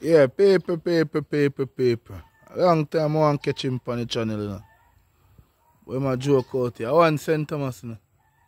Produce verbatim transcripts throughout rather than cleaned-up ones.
Yeah, paper, paper, paper, paper. A long time I want to catch him on the channel, you know. But I'm a joke out here. I want Saint Thomas, you know.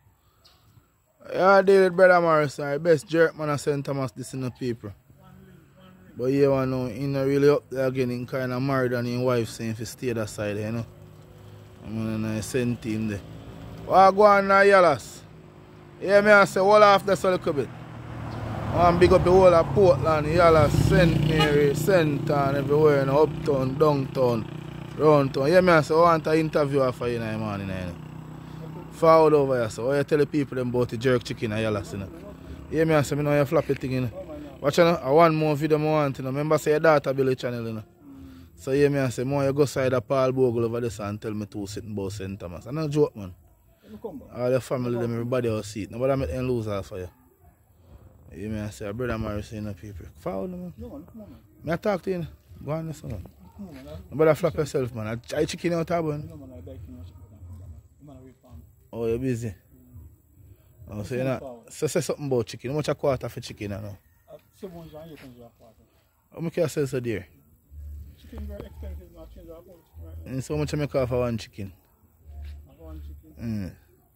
I deal with Brother Morrison, the best jerk man of Saint Thomas, this in the paper. But you yeah, know, he's not really up there again. He kind of married and his wife saying if he stay that side, you know. I'm going to send him there. What go on now, Yalas? Yeah, me I say, hold off this a little bit. I want to big up the whole of Portland, Yalas, Saint Mary, Saint Ann, everywhere, you know, uptown, downtown, round town. Yeah, me I say, I want an interview for you in the morning, you know. Forward over here, so you tell the people them about the jerk chicken and Yalas, you know. Yeah, me I say, I know you flappy thing, you know. Watch you know, I want more video I want, you know. Remember say your daughter Billy channel, you know. So yeah, me I say, more you go side of Paul Bogle over this and tell me to sit about Saint Thomas. I'm not joke, man. All the family, them, everybody will see it. Nobody make them lose half for you. Yeah, me I say, Brother Morrison, you know, people. Forward, man. No, man, come on, man. May I talk to you, you know? Go on, listen, man. Come on, man. Nobody flap yourself, man. I, I chicken out, man. No, man, I buy chicken out. Oh, you're busy? Mm. Oh, so you know, so say something about chicken. How much a quarter for chicken, you know? seven hundred and eight hundred a quarter. How much can you sell so dear? Chicken very expensive, not change our chicken right now. And so much you make off for one chicken? For one chicken? Mm.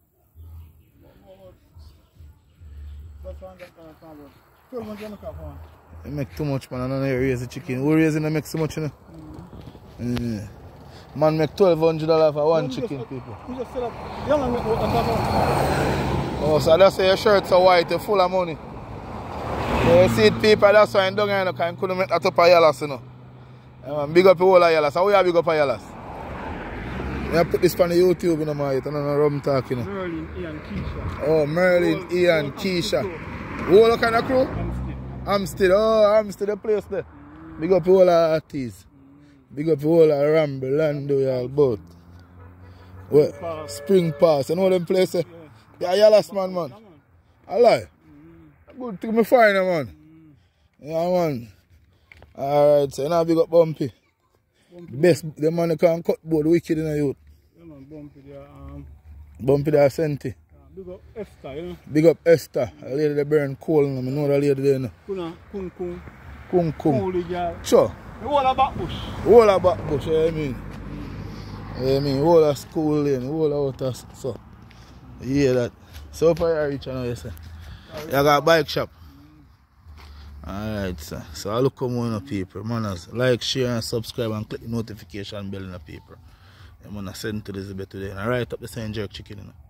twelve hundred you make off for one? You make too much, man. I don't know you raise the chicken. Who raising to make so much, you know? Mm. Mm. Man make twelve hundred dollars for one chicken, just, people. You just sell up. You don't make what I'm Oh, so that's why your shirts are white, you're full of money. So you see it, people, that's why I'm down here, because I couldn't make that up of Yalas, you know. Yeah, man, big up the whole of Yalas. How you big up of Yalas? I put this on the YouTube, you know, man. I don't know rum talk, you know. Merlin, Ian, Keisha. Oh, Merlin, whole, Ian, whole Keisha. What kind of crew? Amstead. Amstead, oh, Amstead, the place there. Mm. Big up the whole of artists. Mm. Big up the whole of Ramble, Lando, y'all both. Well, Pass. Spring Pass, you know them places? Yeah, yeah Yalas, man, man. I lie. Mm. Good thing me find them, man. Mm. Yeah, man. Alright, so now big up Bumpy. Bumpy. Best, the man that can cut board wicked in the youth. Yeah, man, Bumpy there. Um, Bumpy there, Senti. Big up Esther, you know. Big up Esther. A lady that burn coal, you know. I know that lady there, you know. Kuna, Kung Kung. Kung Kung. Holy girl. Sure. The whole of Backbush. The whole of Backbush, you know what I mean? You know what I mean? The whole of school lane, the whole of outer, so. You hear that? So far you reach, you know, you say. You got a bike shop. Alright, sir. So I look come on the people. Manners, like, share, and subscribe, and click the notification bell in the paper. I'm gonna send to this bit today. And I write up the same jerk chicken, you know.